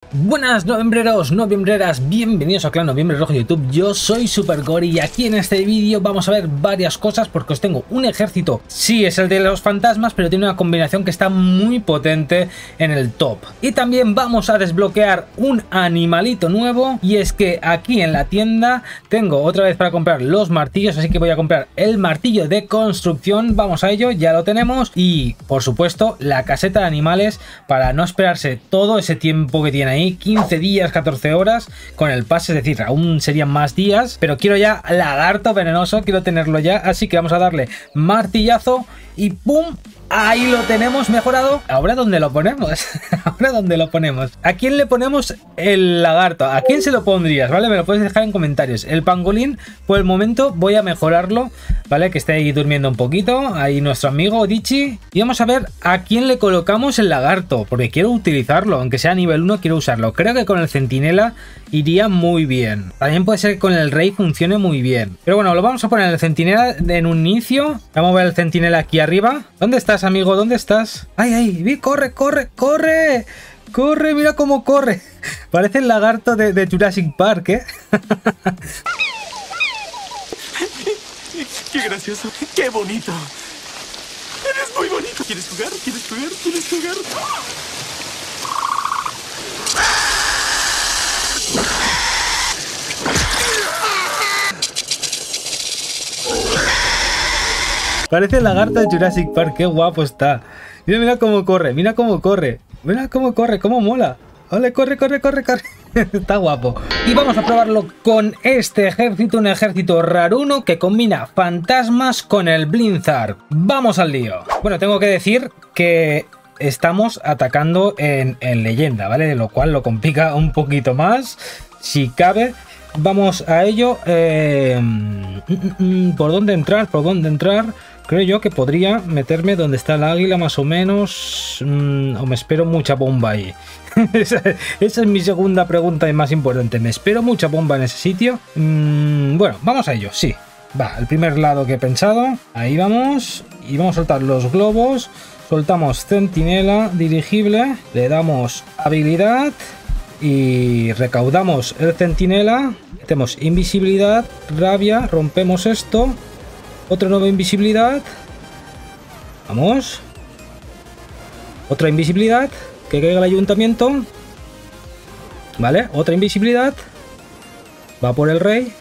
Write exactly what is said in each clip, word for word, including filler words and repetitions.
Buenas novembreros, noviembreras, bienvenidos a Clan Noviembre Rojo YouTube. Yo soy SuperGori y aquí en este vídeo vamos a ver varias cosas porque os tengo un ejército. Sí, es el de los fantasmas, pero tiene una combinación que está muy potente en el top. Y también vamos a desbloquear un animalito nuevo, y es que aquí en la tienda tengo otra vez para comprar los martillos, así que voy a comprar el martillo de construcción. Vamos a ello, ya lo tenemos. Y por supuesto la caseta de animales para no esperarse todo ese tiempo que tiene ahí, quince días, catorce horas con el pase, es decir, aún serían más días, pero quiero ya lagarto venenoso, quiero tenerlo ya, así que vamos a darle martillazo y ¡pum! Ahí lo tenemos mejorado. ¿Ahora dónde lo ponemos? ¿Ahora dónde lo ponemos? ¿A quién le ponemos el lagarto? ¿A quién se lo pondrías? ¿Vale? Me lo puedes dejar en comentarios. El pangolín, por el momento, voy a mejorarlo, ¿vale? Que esté ahí durmiendo un poquito. Ahí nuestro amigo Dichi. Y vamos a ver a quién le colocamos el lagarto, porque quiero utilizarlo. Aunque sea nivel uno, quiero usarlo. Creo que con el centinela iría muy bien. También puede ser que con el rey funcione muy bien. Pero bueno, lo vamos a poner el centinela en un inicio. Vamos a ver el centinela aquí arriba. ¿Dónde estás, amigo? ¿Dónde estás? ¡Ay, ay! Vi, ¡corre, corre, corre! ¡Corre! ¡Mira cómo corre! Parece el lagarto de, de Jurassic Park, ¿eh? ¡Qué gracioso! ¡Qué bonito! ¡Eres muy bonito! ¿Quieres jugar? ¿Quieres jugar? ¿Quieres jugar? Parece el lagarto de Jurassic Park, qué guapo está. Mira, mira cómo corre, mira cómo corre. Mira cómo corre, cómo mola. Vale, corre, corre, corre, corre. Está guapo. Y vamos a probarlo con este ejército, un ejército raruno que combina fantasmas con el Blizzard. Vamos al lío. Bueno, tengo que decir que estamos atacando en, en leyenda, ¿vale? Lo cual lo complica un poquito más, si cabe. Vamos a ello. Eh, ¿Por dónde entrar? ¿Por dónde entrar? Creo yo que podría meterme donde está el águila más o menos. Mmm, o me espero mucha bomba ahí. esa, esa es mi segunda pregunta y más importante. ¿Me espero mucha bomba en ese sitio? Mm, bueno, vamos a ello, sí. Va, el primer lado que he pensado. Ahí vamos. Y vamos a soltar los globos. Soltamos centinela, dirigible. Le damos habilidad. Y recaudamos el centinela. Metemos invisibilidad, rabia. Rompemos esto. Otra nueva invisibilidad. Vamos. Otra invisibilidad. Que caiga el ayuntamiento. Vale, otra invisibilidad. Va por el rey.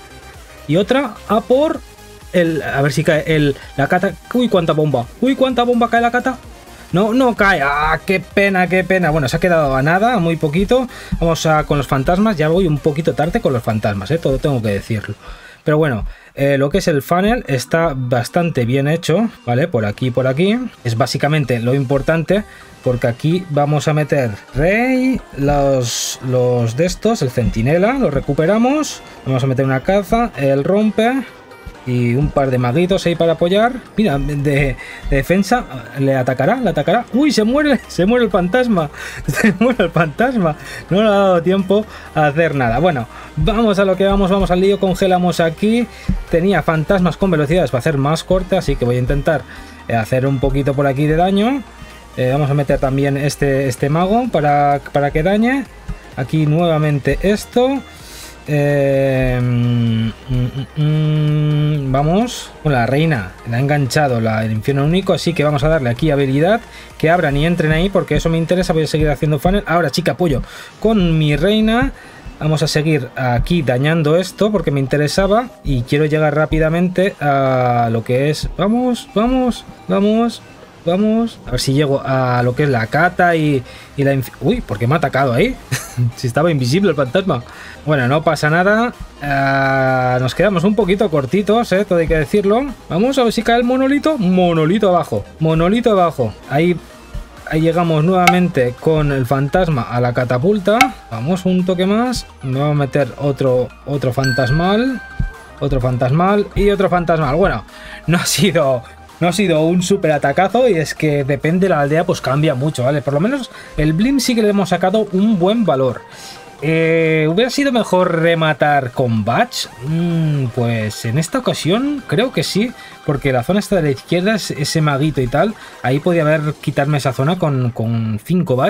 Y otra a por el... A ver si cae el... La cata... Uy, cuánta bomba. Uy, cuánta bomba cae la cata. No, no cae. ¡Ah, qué pena, qué pena! Bueno, se ha quedado a nada, muy poquito. Vamos a con los fantasmas. Ya voy un poquito tarde con los fantasmas, ¿eh? Todo tengo que decirlo. Pero bueno, eh, lo que es el funnel está bastante bien hecho, ¿vale? Por aquí y por aquí. Es básicamente lo importante, porque aquí vamos a meter rey, los, los de estos, el centinela, lo recuperamos. Vamos a meter una caza, el rompe y un par de maguitos ahí para apoyar. Mira, de, de defensa, le atacará, le atacará. ¡Uy, se muere! Se muere el fantasma. Se muere el fantasma. No le ha dado tiempo a hacer nada. Bueno, vamos a lo que vamos, vamos al lío. Congelamos aquí. Tenía fantasmas con velocidades para hacer más corte, así que voy a intentar hacer un poquito por aquí de daño. Eh, vamos a meter también este, este mago para, para que dañe. Aquí nuevamente esto. Eh, mm, mm, mm, vamos. Bueno, la reina la ha enganchado la, el infierno único, así que vamos a darle aquí habilidad, que abran y entren ahí, porque eso me interesa. Voy a seguir haciendo funnel. Ahora, chica, apoyo con mi reina. Vamos a seguir aquí dañando esto porque me interesaba y quiero llegar rápidamente a lo que es. Vamos, vamos, vamos. Vamos, a ver si llego a lo que es la cata y, y la... Uy, ¿por qué me ha atacado ahí? Si estaba invisible el fantasma. Bueno, no pasa nada. Uh, nos quedamos un poquito cortitos, ¿eh? Todo hay que decirlo. Vamos a ver si cae el monolito. Monolito abajo. Monolito abajo. Ahí, ahí llegamos nuevamente con el fantasma a la catapulta. Vamos, un toque más. Me voy a meter otro, otro fantasmal. Otro fantasmal y otro fantasmal. Bueno, no ha sido... No ha sido un súper atacazo, y es que depende de la aldea, pues cambia mucho, ¿vale? Por lo menos el Blim sí que le hemos sacado un buen valor. Eh, ¿Hubiera sido mejor rematar con Batch? Mm, pues en esta ocasión creo que sí, porque la zona esta de la izquierda, ese maguito y tal, ahí podía haber quitarme esa zona con cinco Batch.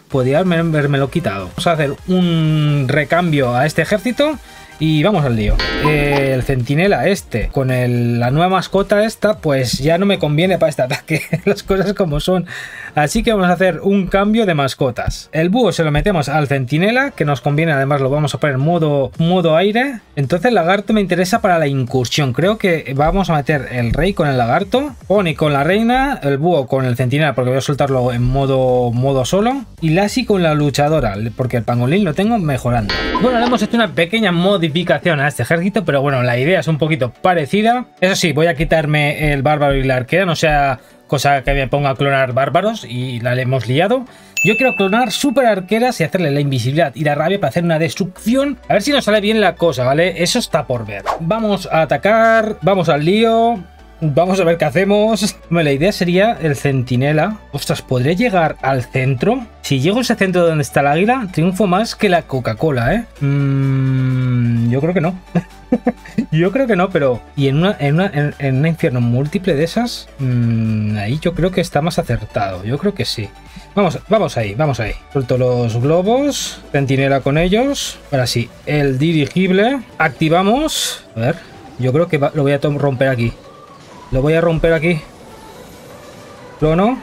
podía haberme lo quitado. Vamos a hacer un recambio a este ejército y vamos al lío. Eh, el centinela este, con el, la nueva mascota esta, pues ya no me conviene para este ataque, las cosas como son. Así que vamos a hacer un cambio de mascotas. El búho se lo metemos al centinela, que nos conviene, además lo vamos a poner modo, modo aire. Entonces el lagarto me interesa para la incursión. Creo que vamos a meter el rey con el lagarto, Pony con la reina, el búho con el centinela, porque voy a soltarlo en modo, modo solo, y Lassie con la luchadora, porque el pangolín lo tengo mejorando. Bueno, le hemos hecho una pequeña modificación a este ejército, pero bueno, la idea es un poquito parecida. Eso sí, voy a quitarme el bárbaro y la arquera, no sea cosa que me ponga a clonar bárbaros y la hemos liado. Yo quiero clonar super arqueras y hacerle la invisibilidad y la rabia para hacer una destrucción. A ver si nos sale bien la cosa, ¿vale? Eso está por ver. Vamos a atacar, vamos al lío. Vamos a ver qué hacemos. Bueno, la idea sería el centinela. Ostras, ¿podré llegar al centro? Si llego a ese centro donde está el águila, triunfo más que la Coca-Cola, ¿eh? Mm, yo creo que no. Yo creo que no, pero... Y en una, en una, en, en un infierno múltiple de esas, mmm, ahí yo creo que está más acertado. Yo creo que sí. Vamos, vamos ahí, vamos ahí. Suelto los globos. Centinela con ellos. Ahora sí, el dirigible. Activamos. A ver, yo creo que va, lo voy a romper aquí. Lo voy a romper aquí. Clono.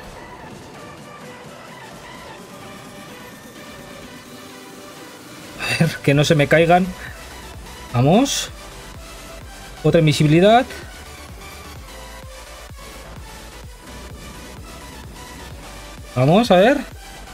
A ver, que no se me caigan. Vamos. Otra invisibilidad. Vamos a ver.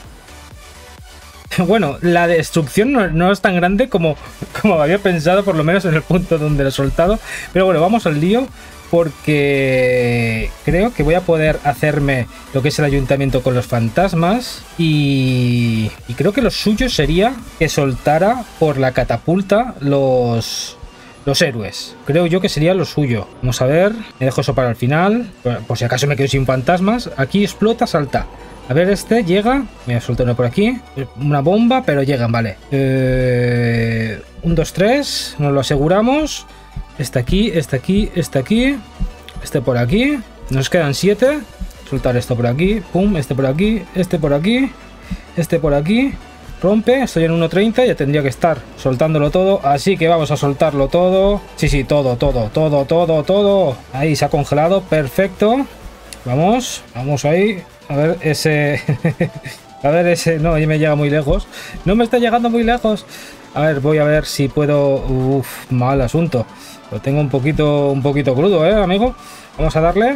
Bueno, la destrucción no, no es tan grande como, como había pensado, por lo menos en el punto donde lo he soltado. Pero bueno, vamos al lío. Porque creo que voy a poder hacerme lo que es el ayuntamiento con los fantasmas. Y, y creo que lo suyo sería que soltara por la catapulta los, los héroes. Creo yo que sería lo suyo. Vamos a ver. Me dejo eso para el final. Por si acaso me quedo sin fantasmas. Aquí explota, salta. A ver, este llega. Me voy a soltar uno por aquí. Una bomba, pero llegan, vale. Eh, un, dos, tres. Nos lo aseguramos. Este aquí, este aquí, este aquí. Este por aquí. Nos quedan siete. Soltar esto por aquí. Pum, este por aquí. Este por aquí. Este por aquí. Rompe. Estoy en uno treinta. Ya tendría que estar soltándolo todo. Así que vamos a soltarlo todo. Sí, sí, todo, todo, todo, todo, todo. Ahí se ha congelado. Perfecto. Vamos. Vamos ahí. A ver ese... a ver ese... No, ahí me llega muy lejos. No me está llegando muy lejos. A ver, voy a ver si puedo... Uf, mal asunto. Lo tengo un poquito, un poquito crudo, ¿eh, amigo? Vamos a darle.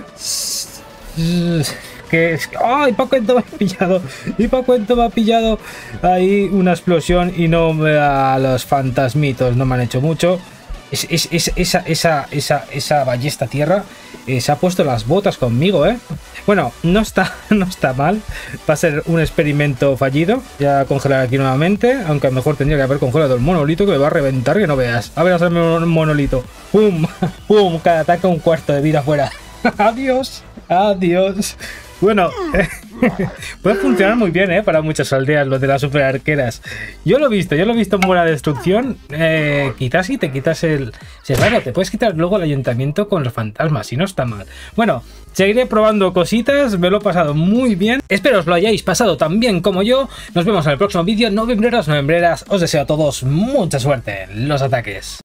Que es... ¡Ay, para cuánto me ha pillado! ¿Y para cuánto me ha pillado? Ahí una explosión y no me da los fantasmitos. No me han hecho mucho. Es, es, es, esa, esa, esa, esa ballesta tierra eh, se ha puesto las botas conmigo, ¿eh? Bueno, no está, no está mal. Va a ser un experimento fallido. Voy a congelar aquí nuevamente. Aunque a lo mejor tendría que haber congelado el monolito, que me va a reventar, que no veas. A ver, hacerme un monolito. ¡Pum! ¡Pum! Cada ataque un cuarto de vida fuera. ¡Adiós! ¡Adiós! Bueno, eh, puede funcionar muy bien, ¿eh? Para muchas aldeas, lo de las super arqueras. Yo lo he visto, yo lo he visto en buena destrucción. Eh, quizás si te quitas el... Si, claro, te puedes quitar luego el ayuntamiento con los fantasmas, si no está mal. Bueno, seguiré probando cositas, me lo he pasado muy bien. Espero os lo hayáis pasado tan bien como yo. Nos vemos en el próximo vídeo. Novembreros, novembreras, os deseo a todos mucha suerte en los ataques.